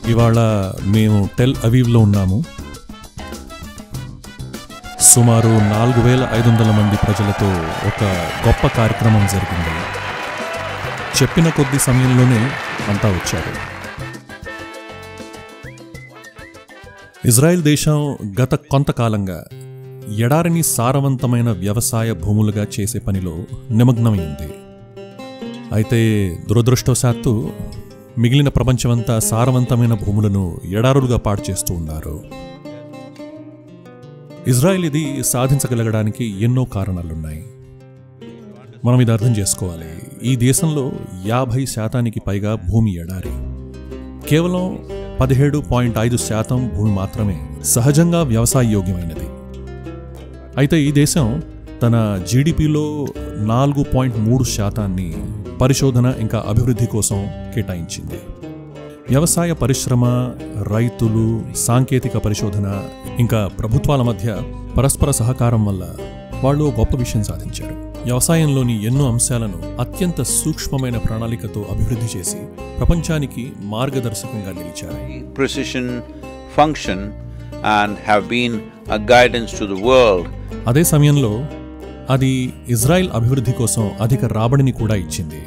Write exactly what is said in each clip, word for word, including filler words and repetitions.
ఇవాళ మేము టెల్ అవీవ్లో ఉన్నాము. సుమారు నాలుగు వేల ఐదు వందల మంది ప్రజలతో ఒక గొప్ప కార్యక్రమం జరిగింది. చెప్పిన కొద్ది సమయంలోనే అంతా వచ్చారు. ఇజ్రాయెల్ దేశం గత కొంతకాలంగా ఎడారిని సారవంతమైన వ్యవసాయ భూములుగా చేసే పనిలో నిమగ్నమైంది. అయితే దురదృష్టవశాత్తు మిగిలిన ప్రపంచమంతా సారవంతమైన భూములను ఎడారులుగా పాడు చేస్తూ ఉన్నారు. ఇజ్రాయెల్ ఇది సాధించగలగడానికి ఎన్నో కారణాలున్నాయి. మనం ఇది అర్థం చేసుకోవాలి. ఈ దేశంలో యాభై శాతానికి పైగా భూమి ఎడారి. కేవలం పదిహేడు పాయింట్ ఐదు శాతం భూమి మాత్రమే సహజంగా వ్యవసాయ యోగ్యమైనది. అయితే ఈ దేశం తన జీడిపిలో నాలుగు పాయింట్ మూడు శాతాన్ని పరిశోధన ఇంకా అభివృద్ధి కోసం కేటాయించింది. వ్యవసాయ పరిశ్రమ, రైతులు, సాంకేతిక పరిశోధన ఇంకా ప్రభుత్వాల మధ్య పరస్పర సహకారం వల్ల వాళ్ళు గొప్ప విషయం సాధించారు. వ్యవసాయంలోని ఎన్నో అంశాలను అత్యంత సూక్ష్మమైన ప్రణాళికతో అభివృద్ధి చేసి ప్రపంచానికి మార్గదర్శకంగా నిలిచారు. Precision function and have been a guidance to the world. అదే సమయంలో అది ఇజ్రాయెల్ అభివృద్ధి కోసం అధిక రాబడిని కూడా ఇచ్చింది.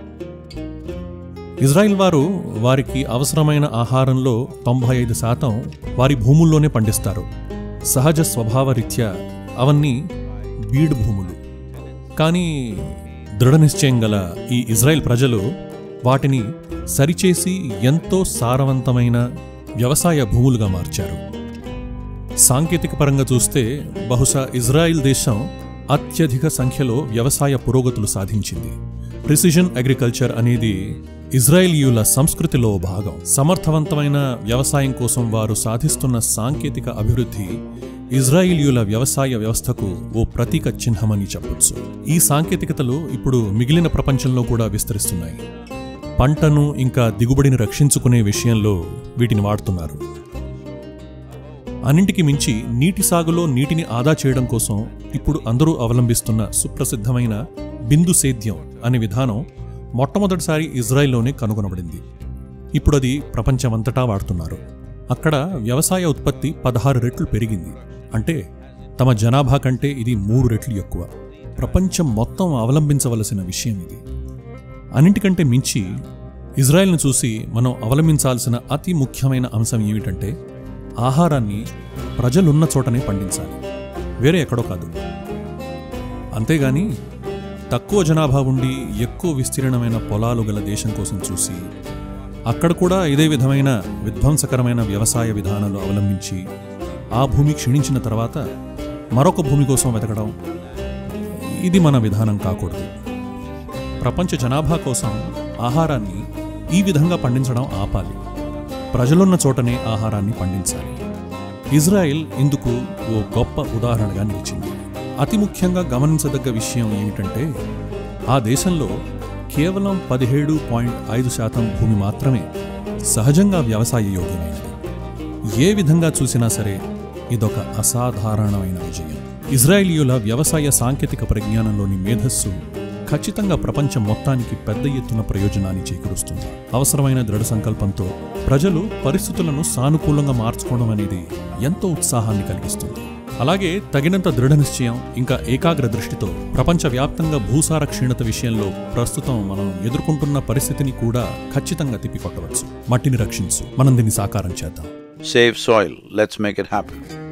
ఇజ్రాయెల్ వారు వారికి అవసరమైన ఆహారంలో తొంభై ఐదు శాతం వారి భూముల్లోనే పండిస్తారు. సహజ స్వభావరీత్యా అవన్నీ బీడు భూములు. కానీ దృఢ నిశ్చయం గల ఈ ఇజ్రాయెల్ ప్రజలు వాటిని సరిచేసి ఎంతో సారవంతమైన వ్యవసాయ భూములుగా మార్చారు. సాంకేతిక పరంగా చూస్తే బహుశా ఇజ్రాయెల్ దేశం అత్యధిక సంఖ్యలో వ్యవసాయ పురోగతులు సాధించింది. ప్రిసిషన్ అగ్రికల్చర్ అనేది ఇజ్రాయేలీయుల సంస్కృతిలో భాగం. సమర్థవంతమైన వ్యవసాయం కోసం వారు సాధిస్తున్న సాంకేతిక అభివృద్ధి ఇజ్రాయేలీయుల వ్యవసాయ వ్యవస్థకు ఓ ప్రతీక చిహ్నమని చెప్పొచ్చు. ఈ సాంకేతికతలు ఇప్పుడు మిగిలిన ప్రపంచంలో కూడా విస్తరిస్తున్నాయి. పంటను ఇంకా దిగుబడిని రక్షించుకునే విషయంలో వీటిని వాడుతున్నారు. అన్నింటికి మించి నీటి సాగులో నీటిని ఆదా చేయడం కోసం ఇప్పుడు అందరూ అవలంబిస్తున్న సుప్రసిద్ధమైన బిందు సేద్యం అనే విధానం మొట్టమొదటిసారి ఇజ్రాయెల్లోనే కనుగొనబడింది. ఇప్పుడు అది ప్రపంచమంతటా వాడుతున్నారు. అక్కడ వ్యవసాయ ఉత్పత్తి పదహారు రెట్లు పెరిగింది. అంటే తమ జనాభా కంటే ఇది మూడు రెట్లు ఎక్కువ. ప్రపంచం మొత్తం అవలంబించవలసిన విషయం ఇది. అన్నింటికంటే మించి ఇజ్రాయెల్ను చూసి మనం అవలంబించాల్సిన అతి ముఖ్యమైన అంశం ఏమిటంటే ఆహారాన్ని ప్రజలున్న చోటనే పండించాలి, వేరే ఎక్కడో కాదు. అంతేగాని తక్కువ జనాభా ఉండి ఎక్కువ విస్తీర్ణమైన పొలాలు గల దేశం కోసం చూసి అక్కడ కూడా ఇదే విధమైన విధ్వంసకరమైన వ్యవసాయ విధానాలు అవలంబించి ఆ భూమి క్షీణించిన తర్వాత మరొక భూమి కోసం వెతకడం, ఇది మన విధానం కాకూడదు. ప్రపంచ జనాభా కోసం ఆహారాన్ని ఈ విధంగా పండించడం ఆపాలి. ప్రజలున్న చోటనే ఆహారాన్ని పండించాలి. ఇజ్రాయెల్ ఇందుకు ఓ గొప్ప ఉదాహరణగా నిలిచింది. అతి ముఖ్యంగా గమనించదగ్గ విషయం ఏమిటంటే ఆ దేశంలో కేవలం పదిహేడు పాయింట్ ఐదు శాతం భూమి మాత్రమే సహజంగా వ్యవసాయ యోగ్యమైనది. ఏ విధంగా చూసినా సరే ఇదొక అసాధారణమైన విజయం. ఇజ్రాయేలీయుల వ్యవసాయ సాంకేతిక పరిజ్ఞానంలోని మేధస్సు ఖచ్చితంగా ప్రపంచం మొత్తానికి పెద్ద ఎత్తున ప్రయోజనాన్ని చేకూరుస్తుంది. అవసరమైన దృఢ సంకల్పంతో ప్రజలు పరిస్థితులను సానుకూలంగా మార్చుకోవడం అనేది ఎంతో ఉత్సాహాన్ని కలిగిస్తుంది. అలాగే తగినంత దృఢ నిశ్చయం ఇంకా ఏకాగ్ర దృష్టితో ప్రపంచవ్యాప్తంగా భూసార క్షీణత విషయంలో ప్రస్తుతం మనం ఎదుర్కొంటున్న పరిస్థితిని కూడా ఖచ్చితంగా తిప్పికొట్టవచ్చు. మట్టిని రక్షించు, మనం దీన్ని సాకారం చేద్దాం. Save soil. Let's make it happen.